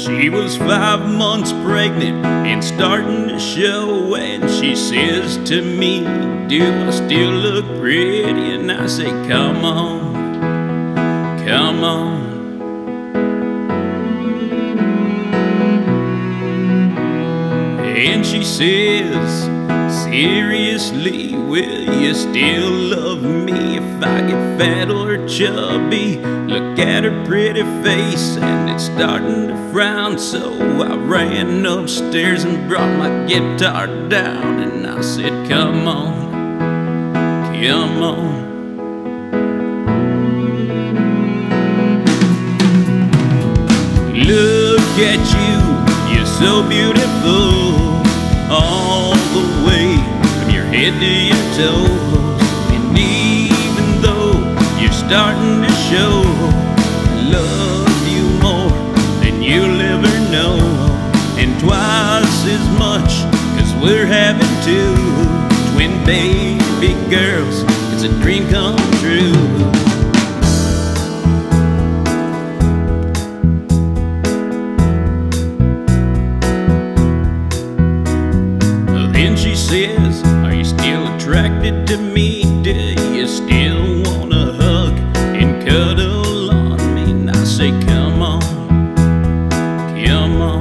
She was 5 months pregnant and starting to show, and she says to me, do I still look pretty? And I say, come on, come on. And she says, seriously, will you still love me if I get fat or chubby? Look at her pretty face and it's starting to frown. So I ran upstairs and brought my guitar down, and I said, come on, come on. Look at you, you're so beautiful, all the way from your head to your toes. And even though you're starting to show, I love you more than you'll ever know, and twice as much, 'cause we're having 2 twin baby girls. It's a dream come true. Then she says, are you still attracted to me? Do you still wanna hug and cuddle on me? And I say, come on, come on.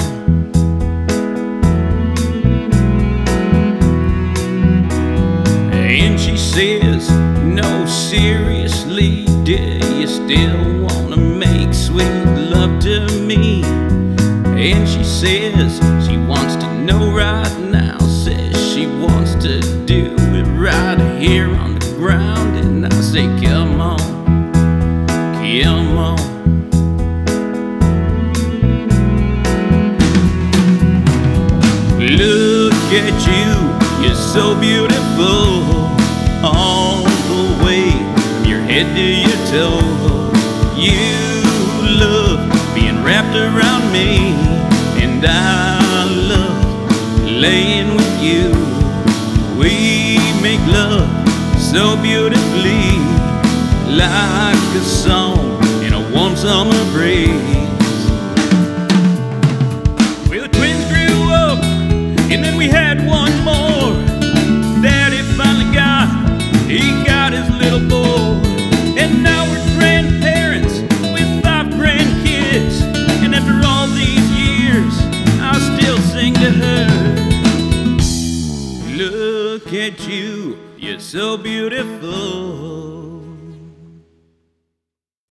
And she says, no, seriously, do you still wanna make sweet love to me? And she says she wants to know right now, says she wants to do it right here on the ground. And I say, come on, come on. Look at you, you're so beautiful, all the way from your head to your toe. You love being wrapped around me, and I love laying with you. We make love so beautifully, like a song in a warm summer breeze. Well, the twins grew up, and then we had one more. Daddy finally he got his little boy, and now we're grandparents with 5 grandkids. And after all these years, I still sing to her. Look at you, you're so beautiful.